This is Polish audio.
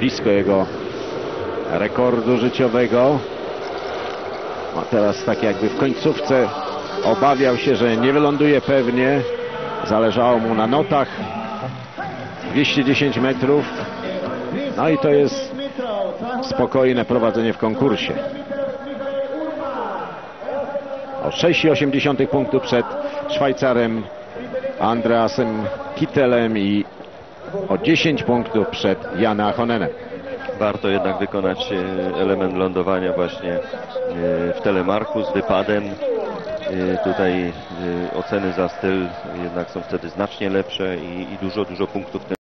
blisko jego rekordu życiowego. A teraz tak jakby w końcówce obawiał się, że nie wyląduje pewnie. Zależało mu na notach. 210 metrów. No i to jest spokojne prowadzenie w konkursie. O 6,8 punktu przed Szwajcarem Andreasem Kittelem i o 10 punktów przed Jan Ahonenem. Warto jednak wykonać element lądowania właśnie w telemarku z wypadem. Tutaj oceny za styl jednak są wtedy znacznie lepsze i dużo punktów